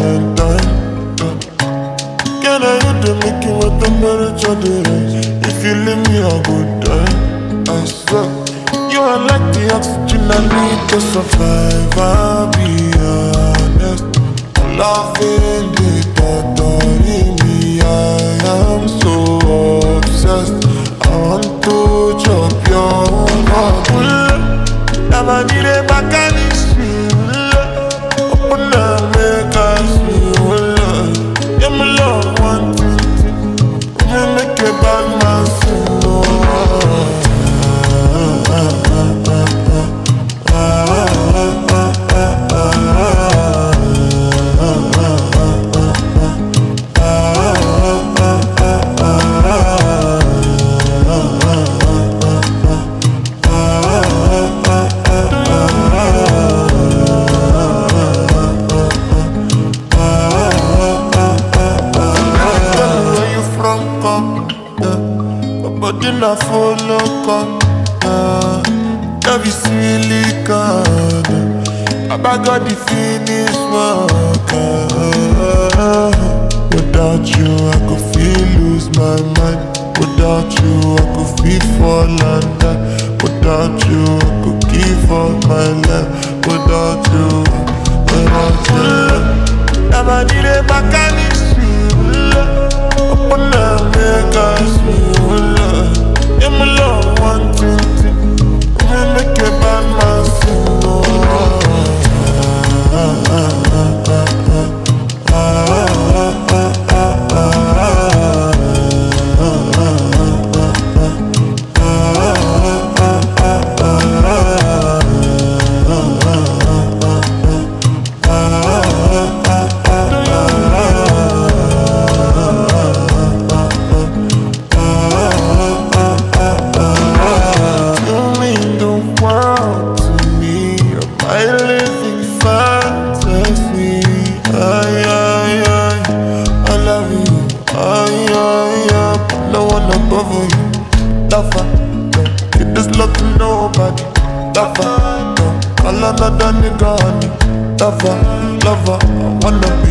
Valentine. Can I hit the making with the temperature they rise? If you leave me, I go die. I swear, you are like the oxygen I need to survive. I'll be honest, I'm loving the thought of me. I am so obsessed. I want to chop your heart. Never need a mechanic. Open up, make us feel. Yeah, my love, one thing. Make a bad man sing. But I follow come, love is silicon. I got the finish work. Without you, I could feel lose my mind. Without you, I could feel fall and die. Without you, I could give up my life. Without you, never need a mechanic. Open up, make us feel. Yeah, my love, one thing. Make a bad man sing. Give this love to nobody. Lover, all another nigga, honey. Lover, I wanna be